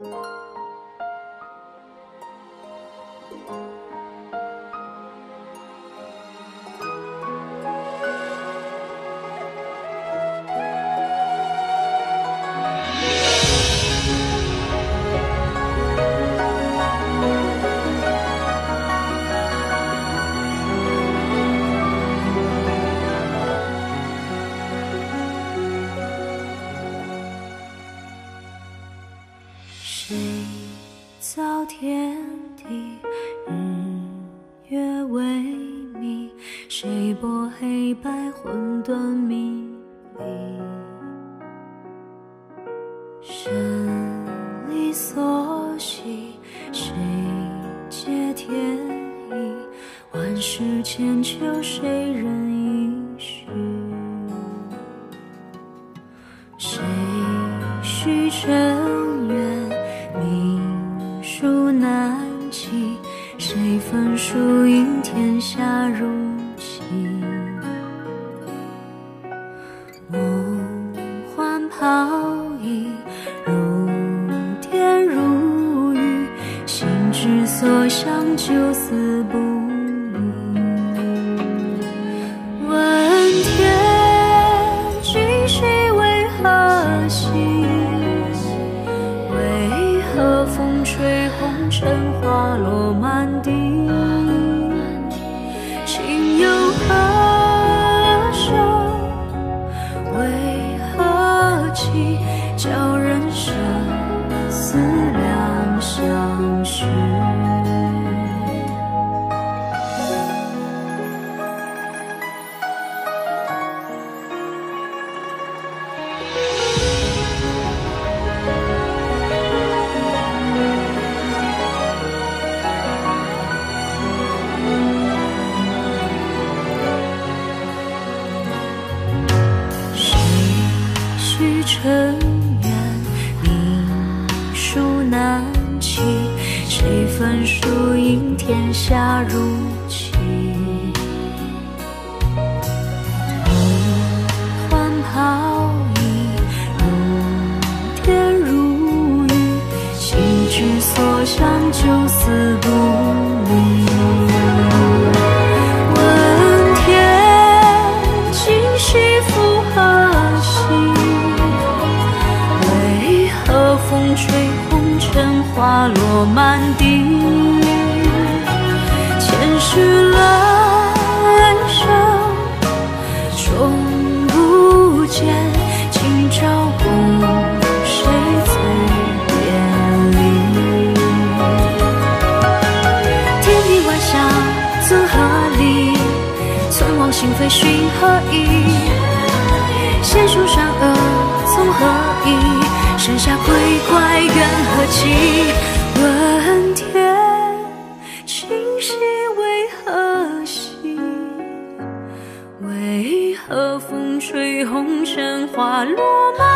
谁造天地，日月为谜？谁拨黑白混沌迷离？神力所系，谁解天意？万世千秋，谁人一许？谁许尘缘？命数难弃，谁分输赢天下如棋？梦幻泡影，如电如雨，心之所向，九死不移。问天今夕为何夕？和风吹红尘，花落满地。情有何手？为何起？叫人生死两相许。尘缘，命数难弃，谁分输赢天下如棋？梦幻泡影，如电如雨，心之所向，九死不离。问天今夕复何夕？风吹红尘，花落满地。前世来生终不见，今朝共谁最别离？天地万象怎合理？存亡心扉寻何意？仙书善恶从何意？剩下鬼怪怨何起？问天今夕为何夕？为何风吹红尘，花落满